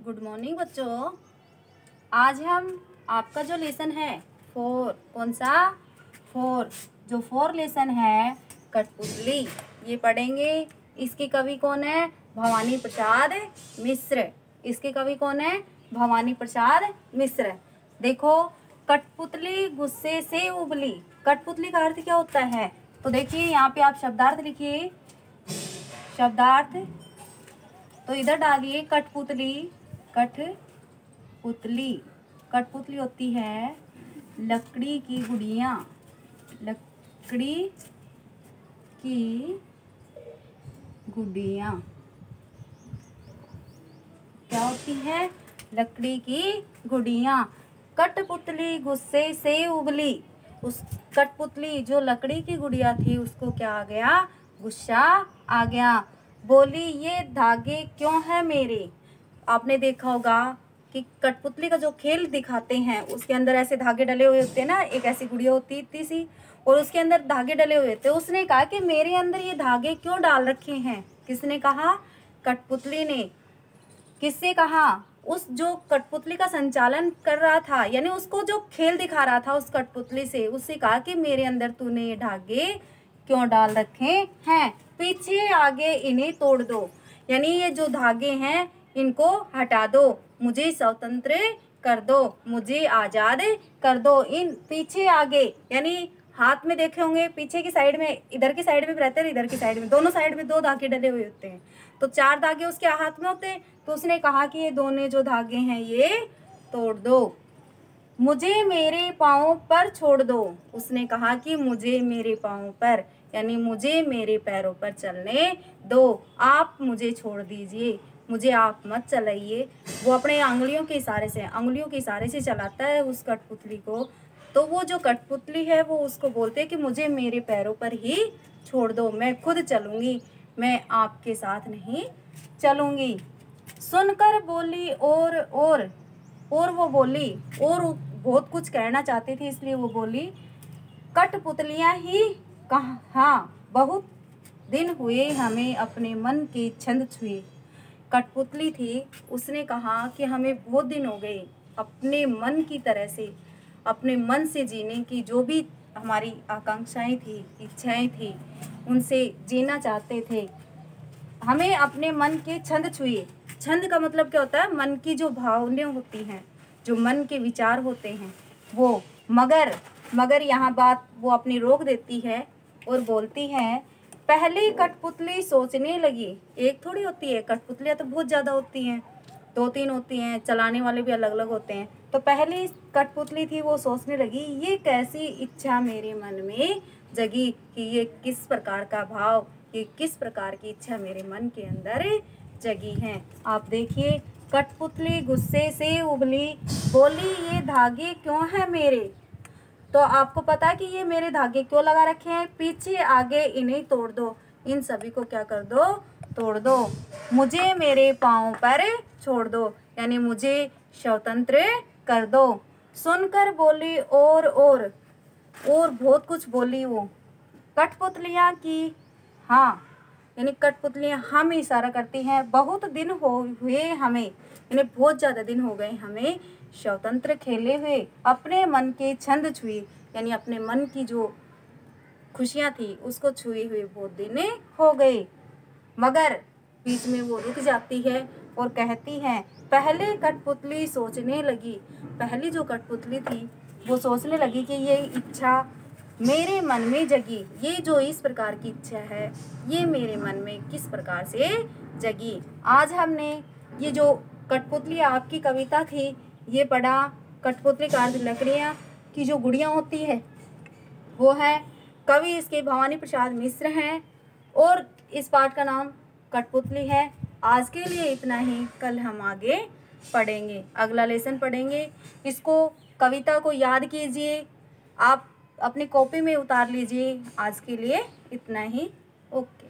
Good morning बच्चों। आज हम आपका जो लेसन है फोर, कौन सा फोर, जो फोर लेसन है कठपुतली, ये पढ़ेंगे। इसके कवि कौन है? भवानी प्रसाद मिश्र। इसके कवि कौन है? भवानी प्रसाद मिश्र। देखो, कठपुतली गुस्से से उबली। कठपुतली का अर्थ क्या होता है? तो देखिए यहाँ पे आप शब्दार्थ लिखिए। शब्दार्थ तो इधर डालिए कठपुतली। कठपुतली, कठपुतली होती है लकड़ी की गुड़िया। लकड़ी की गुड़िया क्या होती है? लकड़ी की गुड़िया। कठपुतली गुस्से से उबली। उस कठपुतली जो लकड़ी की गुड़िया थी उसको क्या आ गया? गुस्सा आ गया। बोली, ये धागे क्यों है मेरे? आपने देखा होगा कि कठपुतली का जो खेल दिखाते हैं उसके अंदर ऐसे धागे डले हुए होते हैं ना। एक ऐसी गुड़िया होती इतनी सी और उसके अंदर धागे डले हुए थे। उसने कहा कि मेरे अंदर ये धागे क्यों डाल रखे हैं? किसने कहा? कठपुतली ने। किससे कहा? उस जो कठपुतली का संचालन कर रहा था, यानी उसको जो खेल दिखा रहा था उस कठपुतली से, उससे कहा कि मेरे अंदर तूने ये धागे क्यों डाल रखे हैं? पीछे आगे इन्हें तोड़ दो, यानी ये जो धागे हैं इनको हटा दो, मुझे स्वतंत्र कर दो, मुझे आजाद कर दो। इन पीछे आगे यानी हाथ में देखे होंगे पीछे की साइड में, इधर की साइड में भी रहते हैं, इधर की साइड में, दोनों साइड में दो धागे डले हुए होते हैं। तो चार धागे उसके हाथ में होते हैं। तो उसने कहा कि ये दोनों जो धागे हैं ये तोड़ दो, मुझे मेरे पाँव पर छोड़ दो। उसने कहा कि मुझे मेरे पाँव पर, यानी मुझे मेरे पैरों पर चलने दो, आप मुझे छोड़ दीजिए, मुझे आप मत चलाइए। वो अपने अंगुलियों के इशारे से चलाता है उस कठपुतली को। तो वो जो कठपुतली है वो उसको बोलते हैं कि मुझे मेरे पैरों पर ही छोड़ दो, मैं खुद चलूँगी, मैं आपके साथ नहीं चलूँगी। सुनकर बोली और वो बोली, और बहुत कुछ कहना चाहती थी इसलिए वो बोली, कठपुतलियाँ ही कहाँ, बहुत दिन हुए हमें अपने मन के छंद छुए। कठपुतली थी, उसने कहा कि हमें बहुत दिन हो गए अपने मन की तरह से, अपने मन से जीने की, जो भी हमारी आकांक्षाएं थी, इच्छाएं थी, उनसे जीना चाहते थे। हमें अपने मन के छंद छुए। छंद का मतलब क्या होता है? मन की जो भावनाएं होती हैं, जो मन के विचार होते हैं वो। मगर यहाँ बात वो अपनी रोक देती है और बोलती है, पहले कठपुतली सोचने लगी। एक थोड़ी होती है, कठपुतलियाँ तो बहुत ज़्यादा होती हैं, 2-3 होती हैं, चलाने वाले भी अलग अलग होते हैं। तो पहली कठपुतली थी वो सोचने लगी, ये कैसी इच्छा मेरे मन में जगी कि ये किस प्रकार का भाव, ये किस प्रकार की इच्छा मेरे मन के अंदर जगी है। आप देखिए, कठपुतली गुस्से से उबली, बोली, ये धागे क्यों हैं मेरे? तो आपको पता है कि ये मेरे धागे क्यों लगा रखे हैं? पीछे आगे इन्हें तोड़ दो, इन सभी को क्या कर दो? तोड़ दो, मुझे मेरे पाँव पर छोड़ दो, यानी मुझे स्वतंत्र कर दो। सुनकर बोली और बहुत कुछ बोली वो कठपुतलियाँ की हाँ, यानी कठपुतलियाँ हम इशारा करती हैं, बहुत दिन हुए हमें, यानी बहुत ज़्यादा दिन हो गए हमें स्वतंत्र खेले हुए, अपने मन के छंद छुए, यानी अपने मन की जो खुशियाँ थी उसको छुए हुए बहुत दिन हो गए। मगर बीच में वो रुक जाती है और कहती है, पहले कठपुतली सोचने लगी। पहली जो कठपुतली थी वो सोचने लगी कि ये इच्छा मेरे मन में जगी, ये जो इस प्रकार की इच्छा है ये मेरे मन में किस प्रकार से जगी। आज हमने ये जो कठपुतली आपकी कविता थी ये पढ़ा। कठपुतली का अर्थ लकड़ियाँ की जो गुड़ियाँ होती है वो है। कवि इसके भवानी प्रसाद मिश्र हैं और इस पाठ का नाम कठपुतली है। आज के लिए इतना ही, कल हम आगे पढ़ेंगे, अगला लेसन पढ़ेंगे। इसको कविता को याद कीजिए, आप अपनी कॉपी में उतार लीजिए। आज के लिए इतना ही, ओके।